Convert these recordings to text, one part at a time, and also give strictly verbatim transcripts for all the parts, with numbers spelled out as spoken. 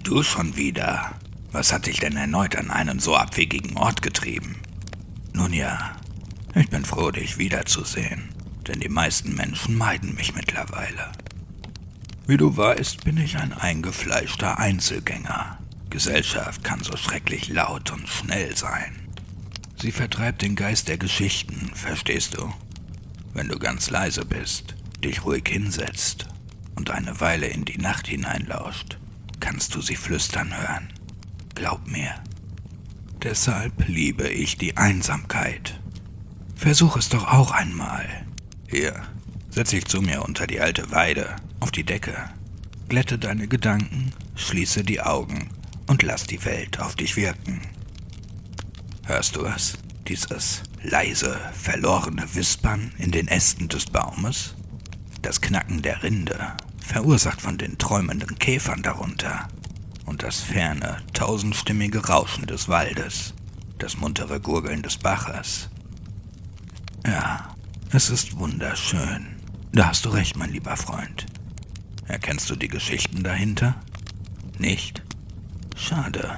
Du schon wieder? Was hat dich denn erneut an einen so abwegigen Ort getrieben? Nun ja, ich bin froh, dich wiederzusehen, denn die meisten Menschen meiden mich mittlerweile. Wie du weißt, bin ich ein eingefleischter Einzelgänger. Gesellschaft kann so schrecklich laut und schnell sein. Sie vertreibt den Geist der Geschichten, verstehst du? Wenn du ganz leise bist, dich ruhig hinsetzt und eine Weile in die Nacht hineinlauscht, kannst du sie flüstern hören. Glaub mir. Deshalb liebe ich die Einsamkeit. Versuch es doch auch einmal. Hier, setz dich zu mir unter die alte Weide, auf die Decke. Glätte deine Gedanken, schließe die Augen und lass die Welt auf dich wirken. Hörst du es? Dieses leise, verlorene Wispern in den Ästen des Baumes? Das Knacken der Rinde, verursacht von den träumenden Käfern darunter. Und das ferne, tausendstimmige Rauschen des Waldes, das muntere Gurgeln des Baches. Ja, es ist wunderschön. Da hast du recht, mein lieber Freund. Erkennst du die Geschichten dahinter? Nicht? Schade.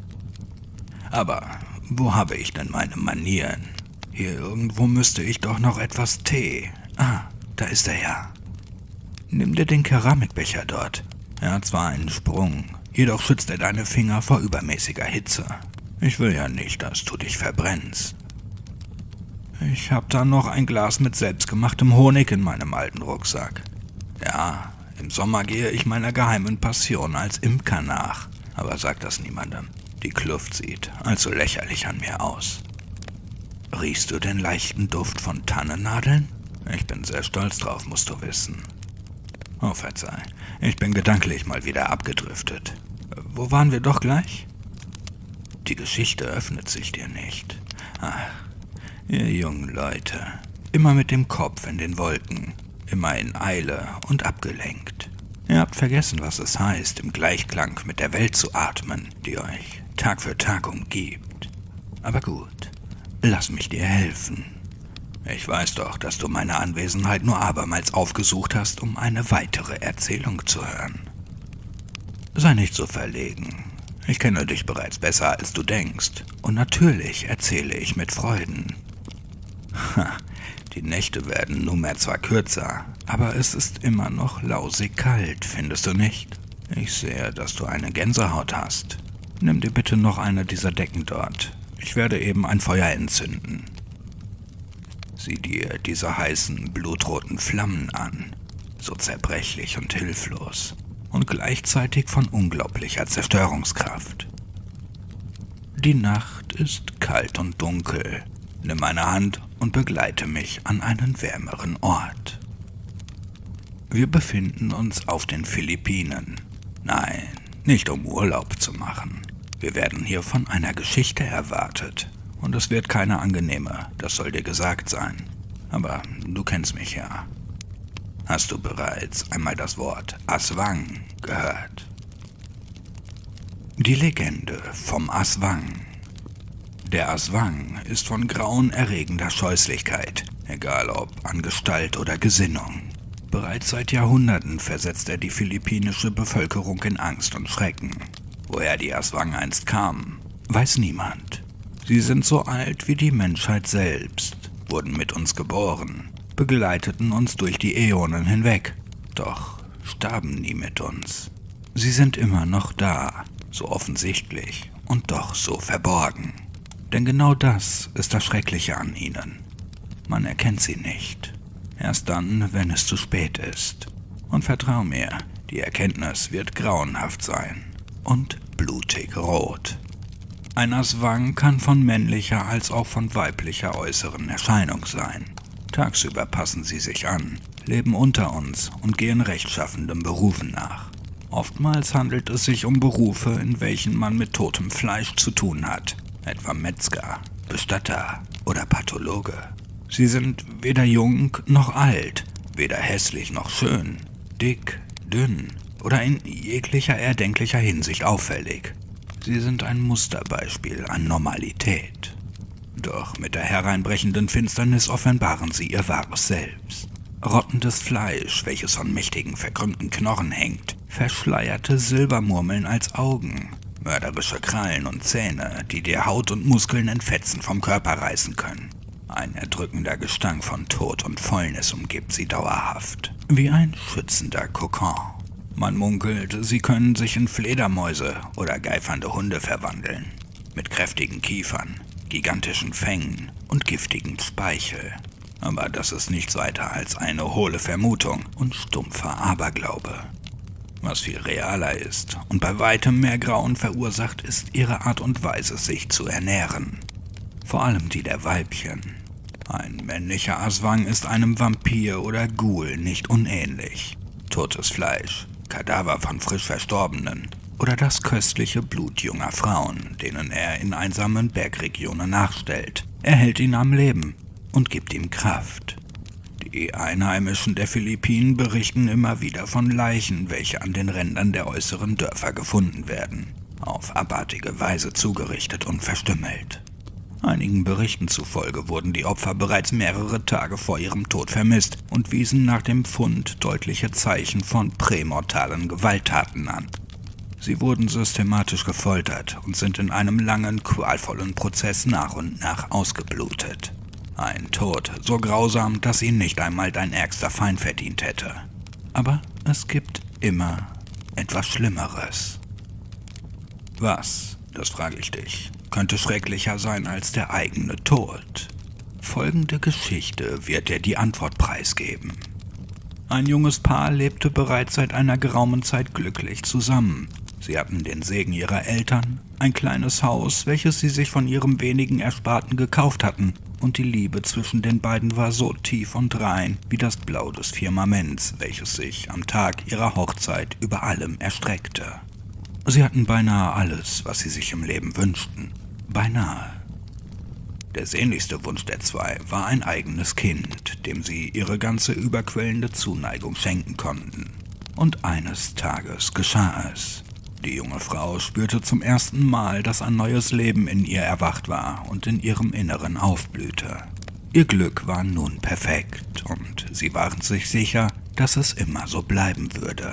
Aber wo habe ich denn meine Manieren? Hier irgendwo müsste ich doch noch etwas Tee. Ah, da ist er ja. Nimm dir den Keramikbecher dort. Er hat zwar einen Sprung, jedoch schützt er deine Finger vor übermäßiger Hitze. Ich will ja nicht, dass du dich verbrennst. Ich hab da noch ein Glas mit selbstgemachtem Honig in meinem alten Rucksack. Ja, im Sommer gehe ich meiner geheimen Passion als Imker nach. Aber sag das niemandem. Die Kluft sieht allzu lächerlich an mir aus. Riechst du den leichten Duft von Tannennadeln? Ich bin sehr stolz drauf, musst du wissen. Oh, verzeih. Ich bin gedanklich mal wieder abgedriftet. Wo waren wir doch gleich? Die Geschichte öffnet sich dir nicht. Ach, ihr jungen Leute. Immer mit dem Kopf in den Wolken. Immer in Eile und abgelenkt. Ihr habt vergessen, was es heißt, im Gleichklang mit der Welt zu atmen, die euch Tag für Tag umgibt. Aber gut, lass mich dir helfen. Ich weiß doch, dass du meine Anwesenheit nur abermals aufgesucht hast, um eine weitere Erzählung zu hören. Sei nicht so verlegen. Ich kenne dich bereits besser, als du denkst. Und natürlich erzähle ich mit Freuden. Ha, die Nächte werden nunmehr zwar kürzer, aber es ist immer noch lausig kalt, findest du nicht? Ich sehe, dass du eine Gänsehaut hast. Nimm dir bitte noch eine dieser Decken dort. Ich werde eben ein Feuer entzünden. Sieh dir diese heißen, blutroten Flammen an, so zerbrechlich und hilflos und gleichzeitig von unglaublicher Zerstörungskraft. Die Nacht ist kalt und dunkel. Nimm meine Hand und begleite mich an einen wärmeren Ort. Wir befinden uns auf den Philippinen. Nein, nicht um Urlaub zu machen. Wir werden hier von einer Geschichte erwartet. Und es wird keine angenehme, das soll dir gesagt sein. Aber du kennst mich ja. Hast du bereits einmal das Wort Aswang gehört? Die Legende vom Aswang. Der Aswang ist von grauenerregender Scheußlichkeit, egal ob an Gestalt oder Gesinnung. Bereits seit Jahrhunderten versetzt er die philippinische Bevölkerung in Angst und Schrecken. Woher die Aswang einst kamen, weiß niemand. Sie sind so alt wie die Menschheit selbst, wurden mit uns geboren, begleiteten uns durch die Äonen hinweg, doch starben nie mit uns. Sie sind immer noch da, so offensichtlich und doch so verborgen. Denn genau das ist das Schreckliche an ihnen. Man erkennt sie nicht. Erst dann, wenn es zu spät ist. Und vertrau mir, die Erkenntnis wird grauenhaft sein und blutig rot. Ein Aswang kann von männlicher als auch von weiblicher äußeren Erscheinung sein. Tagsüber passen sie sich an, leben unter uns und gehen rechtschaffenden Berufen nach. Oftmals handelt es sich um Berufe, in welchen man mit totem Fleisch zu tun hat, etwa Metzger, Bestatter oder Pathologe. Sie sind weder jung noch alt, weder hässlich noch schön, dick, dünn oder in jeglicher erdenklicher Hinsicht auffällig. Sie sind ein Musterbeispiel an Normalität. Doch mit der hereinbrechenden Finsternis offenbaren sie ihr wahres Selbst. Rottendes Fleisch, welches von mächtigen, verkrümmten Knochen hängt, verschleierte Silbermurmeln als Augen, mörderische Krallen und Zähne, die dir Haut und Muskeln in Fetzen vom Körper reißen können. Ein erdrückender Gestank von Tod und Fäulnis umgibt sie dauerhaft, wie ein schützender Kokon. Man munkelt, sie können sich in Fledermäuse oder geifernde Hunde verwandeln, mit kräftigen Kiefern, gigantischen Fängen und giftigem Speichel. Aber das ist nichts weiter als eine hohle Vermutung und stumpfer Aberglaube. Was viel realer ist und bei weitem mehr Grauen verursacht, ist ihre Art und Weise, sich zu ernähren. Vor allem die der Weibchen. Ein männlicher Aswang ist einem Vampir oder Ghoul nicht unähnlich. Totes Fleisch, Kadaver von frisch Verstorbenen oder das köstliche Blut junger Frauen, denen er in einsamen Bergregionen nachstellt, erhält ihn am Leben und gibt ihm Kraft. Die Einheimischen der Philippinen berichten immer wieder von Leichen, welche an den Rändern der äußeren Dörfer gefunden werden, auf abartige Weise zugerichtet und verstümmelt. Einigen Berichten zufolge wurden die Opfer bereits mehrere Tage vor ihrem Tod vermisst und wiesen nach dem Fund deutliche Zeichen von prämortalen Gewalttaten an. Sie wurden systematisch gefoltert und sind in einem langen, qualvollen Prozess nach und nach ausgeblutet. Ein Tod so grausam, dass ihn nicht einmal dein ärgster Feind verdient hätte. Aber es gibt immer etwas Schlimmeres. Was, das frage ich dich, könnte schrecklicher sein als der eigene Tod? Folgende Geschichte wird dir die Antwort preisgeben. Ein junges Paar lebte bereits seit einer geraumen Zeit glücklich zusammen. Sie hatten den Segen ihrer Eltern, ein kleines Haus, welches sie sich von ihrem wenigen Ersparten gekauft hatten, und die Liebe zwischen den beiden war so tief und rein wie das Blau des Firmaments, welches sich am Tag ihrer Hochzeit über allem erstreckte. Sie hatten beinahe alles, was sie sich im Leben wünschten. Beinahe. Der sehnlichste Wunsch der zwei war ein eigenes Kind, dem sie ihre ganze überquellende Zuneigung schenken konnten. Und eines Tages geschah es. Die junge Frau spürte zum ersten Mal, dass ein neues Leben in ihr erwacht war und in ihrem Inneren aufblühte. Ihr Glück war nun perfekt und sie waren sich sicher, dass es immer so bleiben würde.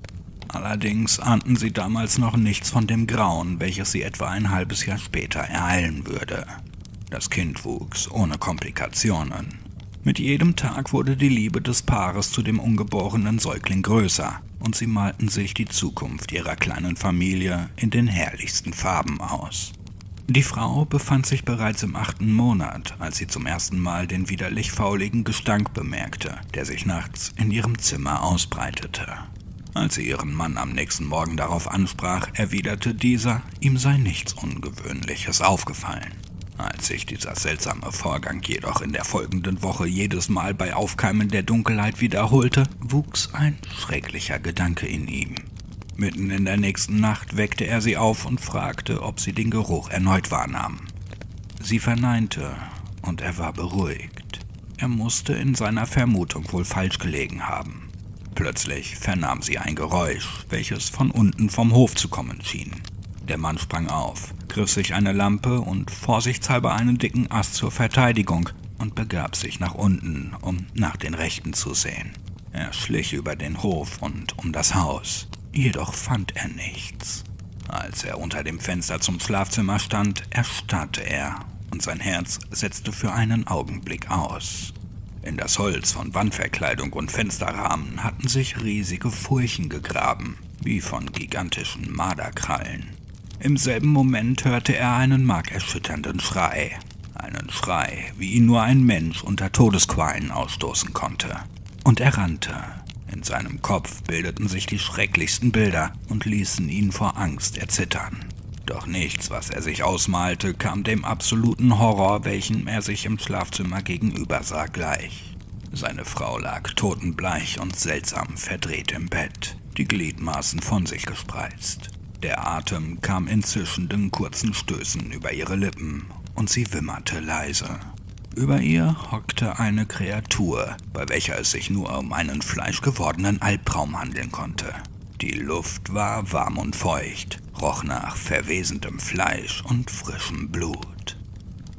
Allerdings ahnten sie damals noch nichts von dem Grauen, welches sie etwa ein halbes Jahr später ereilen würde. Das Kind wuchs ohne Komplikationen. Mit jedem Tag wurde die Liebe des Paares zu dem ungeborenen Säugling größer und sie malten sich die Zukunft ihrer kleinen Familie in den herrlichsten Farben aus. Die Frau befand sich bereits im achten Monat, als sie zum ersten Mal den widerlich fauligen Gestank bemerkte, der sich nachts in ihrem Zimmer ausbreitete. Als sie ihren Mann am nächsten Morgen darauf ansprach, erwiderte dieser, ihm sei nichts Ungewöhnliches aufgefallen. Als sich dieser seltsame Vorgang jedoch in der folgenden Woche jedes Mal bei Aufkeimen der Dunkelheit wiederholte, wuchs ein schrecklicher Gedanke in ihm. Mitten in der nächsten Nacht weckte er sie auf und fragte, ob sie den Geruch erneut wahrnahm. Sie verneinte und er war beruhigt. Er musste in seiner Vermutung wohl falsch gelegen haben. Plötzlich vernahm sie ein Geräusch, welches von unten vom Hof zu kommen schien. Der Mann sprang auf, griff sich eine Lampe und vorsichtshalber einen dicken Ast zur Verteidigung und begab sich nach unten, um nach den Rechten zu sehen. Er schlich über den Hof und um das Haus, jedoch fand er nichts. Als er unter dem Fenster zum Schlafzimmer stand, erstarrte er und sein Herz setzte für einen Augenblick aus. In das Holz von Wandverkleidung und Fensterrahmen hatten sich riesige Furchen gegraben, wie von gigantischen Marderkrallen. Im selben Moment hörte er einen markerschütternden Schrei. Einen Schrei, wie ihn nur ein Mensch unter Todesqualen ausstoßen konnte. Und er rannte. In seinem Kopf bildeten sich die schrecklichsten Bilder und ließen ihn vor Angst erzittern. Doch nichts, was er sich ausmalte, kam dem absoluten Horror, welchem er sich im Schlafzimmer gegenüber sah, gleich. Seine Frau lag totenbleich und seltsam verdreht im Bett, die Gliedmaßen von sich gespreizt. Der Atem kam in zischenden kurzen Stößen über ihre Lippen und sie wimmerte leise. Über ihr hockte eine Kreatur, bei welcher es sich nur um einen fleischgewordenen Albtraum handeln konnte. Die Luft war warm und feucht, roch nach verwesendem Fleisch und frischem Blut.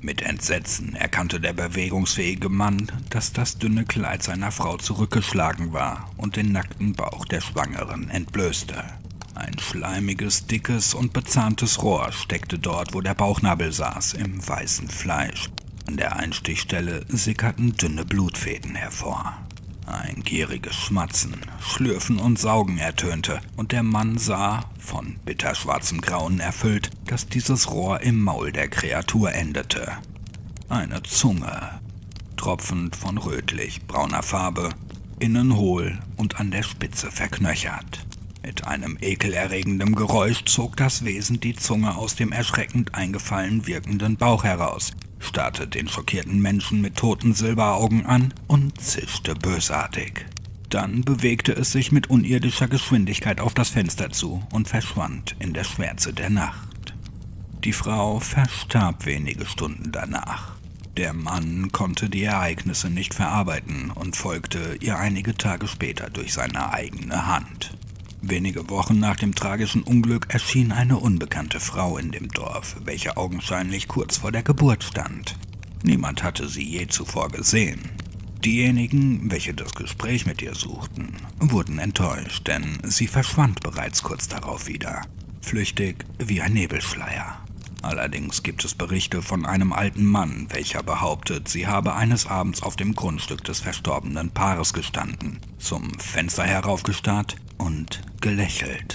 Mit Entsetzen erkannte der bewegungsfähige Mann, dass das dünne Kleid seiner Frau zurückgeschlagen war und den nackten Bauch der Schwangeren entblößte. Ein schleimiges, dickes und bezahntes Rohr steckte dort, wo der Bauchnabel saß, im weißen Fleisch. An der Einstichstelle sickerten dünne Blutfäden hervor. Ein gieriges Schmatzen, Schlürfen und Saugen ertönte, und der Mann sah, von bitterschwarzem Grauen erfüllt, dass dieses Rohr im Maul der Kreatur endete. Eine Zunge, tropfend von rötlich-brauner Farbe, innen hohl und an der Spitze verknöchert. Mit einem ekelerregenden Geräusch zog das Wesen die Zunge aus dem erschreckend eingefallen wirkenden Bauch heraus, starrte den schockierten Menschen mit toten Silberaugen an und zischte bösartig. Dann bewegte es sich mit unirdischer Geschwindigkeit auf das Fenster zu und verschwand in der Schwärze der Nacht. Die Frau verstarb wenige Stunden danach. Der Mann konnte die Ereignisse nicht verarbeiten und folgte ihr einige Tage später durch seine eigene Hand. Wenige Wochen nach dem tragischen Unglück erschien eine unbekannte Frau in dem Dorf, welche augenscheinlich kurz vor der Geburt stand. Niemand hatte sie je zuvor gesehen. Diejenigen, welche das Gespräch mit ihr suchten, wurden enttäuscht, denn sie verschwand bereits kurz darauf wieder, flüchtig wie ein Nebelschleier. Allerdings gibt es Berichte von einem alten Mann, welcher behauptet, sie habe eines Abends auf dem Grundstück des verstorbenen Paares gestanden, zum Fenster heraufgestarrt und gelächelt.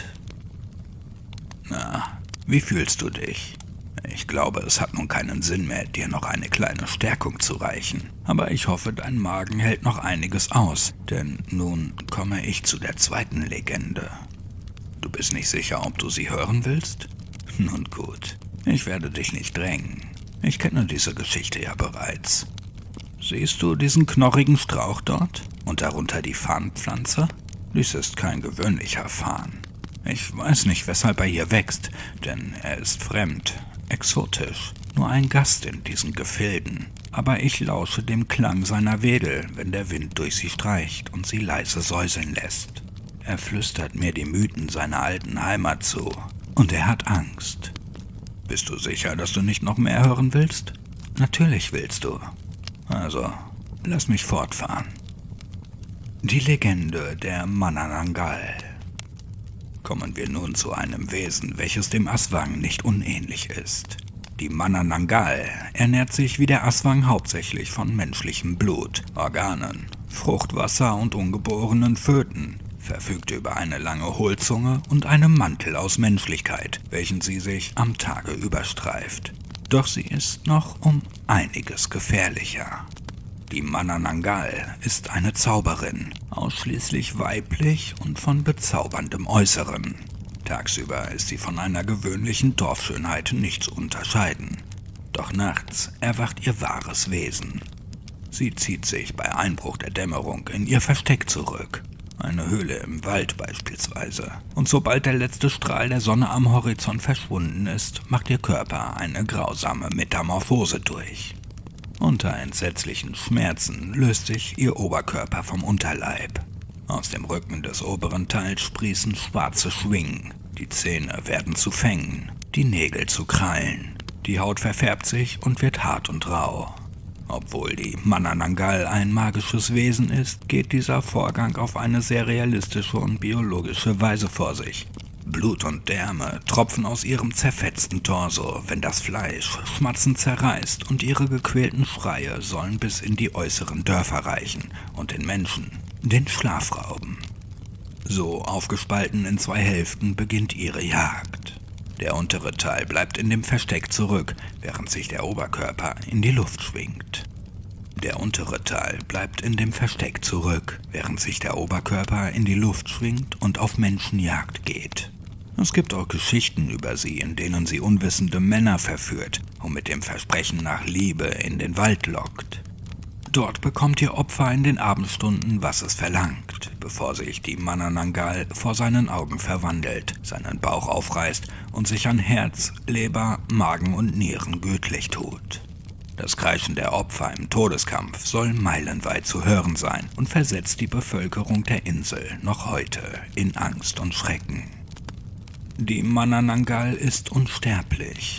Na, wie fühlst du dich? Ich glaube, es hat nun keinen Sinn mehr, dir noch eine kleine Stärkung zu reichen. Aber ich hoffe, dein Magen hält noch einiges aus, denn nun komme ich zu der zweiten Legende. Du bist nicht sicher, ob du sie hören willst? Nun gut, ich werde dich nicht drängen. Ich kenne diese Geschichte ja bereits. Siehst du diesen knorrigen Strauch dort? Und darunter die Farnpflanze? Dies ist kein gewöhnlicher Farn. Ich weiß nicht, weshalb er hier wächst, denn er ist fremd, exotisch, nur ein Gast in diesen Gefilden. Aber ich lausche dem Klang seiner Wedel, wenn der Wind durch sie streicht und sie leise säuseln lässt. Er flüstert mir die Mythen seiner alten Heimat zu, und er hat Angst. Bist du sicher, dass du nicht noch mehr hören willst? Natürlich willst du. Also, lass mich fortfahren. Die Legende der Manananggal. Kommen wir nun zu einem Wesen, welches dem Aswang nicht unähnlich ist. Die Manananggal ernährt sich wie der Aswang hauptsächlich von menschlichem Blut, Organen, Fruchtwasser und ungeborenen Föten, verfügt über eine lange Hohlzunge und einen Mantel aus Menschlichkeit, welchen sie sich am Tage überstreift. Doch sie ist noch um einiges gefährlicher. Die Manananggal ist eine Zauberin, ausschließlich weiblich und von bezauberndem Äußeren. Tagsüber ist sie von einer gewöhnlichen Dorfschönheit nicht zu unterscheiden. Doch nachts erwacht ihr wahres Wesen. Sie zieht sich bei Einbruch der Dämmerung in ihr Versteck zurück, eine Höhle im Wald beispielsweise. Und sobald der letzte Strahl der Sonne am Horizont verschwunden ist, macht ihr Körper eine grausame Metamorphose durch. Unter entsetzlichen Schmerzen löst sich ihr Oberkörper vom Unterleib. Aus dem Rücken des oberen Teils sprießen schwarze Schwingen. Die Zähne werden zu Fängen, die Nägel zu Krallen. Die Haut verfärbt sich und wird hart und rau. Obwohl die Manananggal ein magisches Wesen ist, geht dieser Vorgang auf eine sehr realistische und biologische Weise vor sich. Blut und Därme tropfen aus ihrem zerfetzten Torso, wenn das Fleisch schmatzend zerreißt, und ihre gequälten Schreie sollen bis in die äußeren Dörfer reichen und den Menschen den Schlaf rauben. So aufgespalten in zwei Hälften beginnt ihre Jagd. Der untere Teil bleibt in dem Versteck zurück, während sich der Oberkörper in die Luft schwingt. Der untere Teil bleibt in dem Versteck zurück, während sich der Oberkörper in die Luft schwingt und auf Menschenjagd geht. Es gibt auch Geschichten über sie, in denen sie unwissende Männer verführt und mit dem Versprechen nach Liebe in den Wald lockt. Dort bekommt ihr Opfer in den Abendstunden, was es verlangt, bevor sich die Manananggal vor seinen Augen verwandelt, seinen Bauch aufreißt und sich an Herz, Leber, Magen und Nieren gütlich tut. Das Kreischen der Opfer im Todeskampf soll meilenweit zu hören sein und versetzt die Bevölkerung der Insel noch heute in Angst und Schrecken. Die Manananggal ist unsterblich.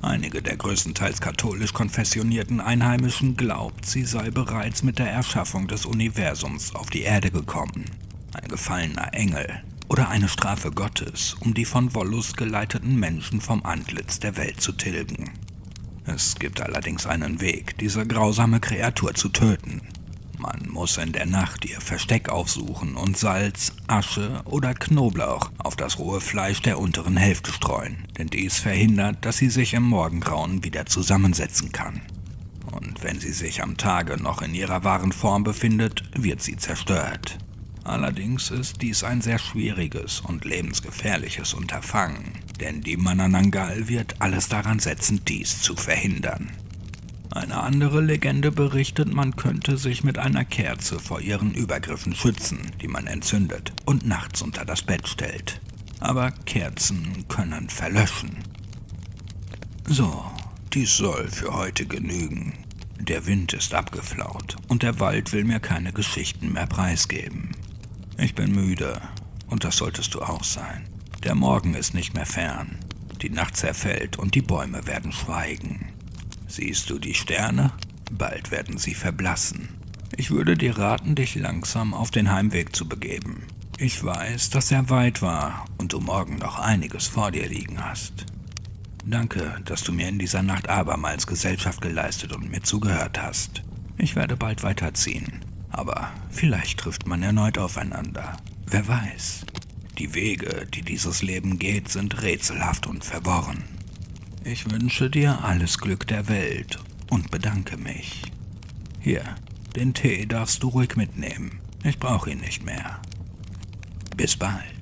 Einige der größtenteils katholisch konfessionierten Einheimischen glaubt, sie sei bereits mit der Erschaffung des Universums auf die Erde gekommen. Ein gefallener Engel oder eine Strafe Gottes, um die von Wollust geleiteten Menschen vom Antlitz der Welt zu tilgen. Es gibt allerdings einen Weg, diese grausame Kreatur zu töten. Man muss in der Nacht ihr Versteck aufsuchen und Salz, Asche oder Knoblauch auf das rohe Fleisch der unteren Hälfte streuen, denn dies verhindert, dass sie sich im Morgengrauen wieder zusammensetzen kann. Und wenn sie sich am Tage noch in ihrer wahren Form befindet, wird sie zerstört. Allerdings ist dies ein sehr schwieriges und lebensgefährliches Unterfangen, denn die Manananggal wird alles daran setzen, dies zu verhindern. Eine andere Legende berichtet, man könnte sich mit einer Kerze vor ihren Übergriffen schützen, die man entzündet und nachts unter das Bett stellt. Aber Kerzen können verlöschen. So, dies soll für heute genügen. Der Wind ist abgeflaut und der Wald will mir keine Geschichten mehr preisgeben. Ich bin müde und das solltest du auch sein. Der Morgen ist nicht mehr fern. Die Nacht zerfällt und die Bäume werden schweigen. Siehst du die Sterne? Bald werden sie verblassen. Ich würde dir raten, dich langsam auf den Heimweg zu begeben. Ich weiß, dass er weit war und du morgen noch einiges vor dir liegen hast. Danke, dass du mir in dieser Nacht abermals Gesellschaft geleistet und mir zugehört hast. Ich werde bald weiterziehen, aber vielleicht trifft man erneut aufeinander. Wer weiß. Die Wege, die dieses Leben geht, sind rätselhaft und verworren. Ich wünsche dir alles Glück der Welt und bedanke mich. Hier, den Tee darfst du ruhig mitnehmen. Ich brauche ihn nicht mehr. Bis bald.